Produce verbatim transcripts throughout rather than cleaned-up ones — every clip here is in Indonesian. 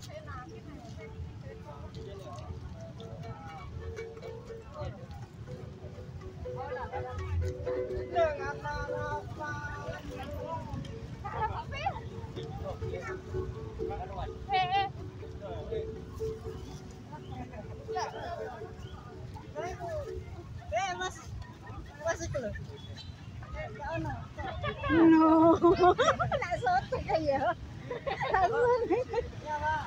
Mas, mas itu loh. No, nak soto kaya. Ya, Pak.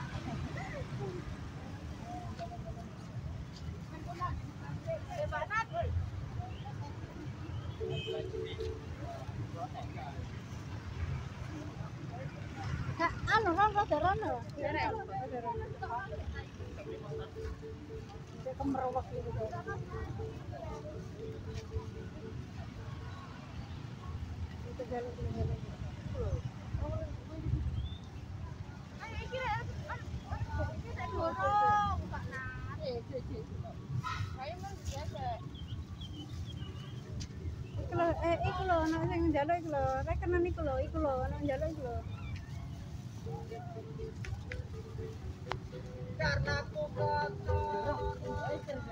Kak, anu kan rada rono. Kemerowak gitu. Itu jalur ini. Iku lho, eh iku lho ana sing njaluk iku lho, rekenan iku lho, iku lho ana njaluk iku lho. Karena aku kotor.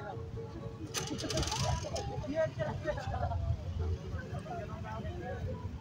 Dia cerdas.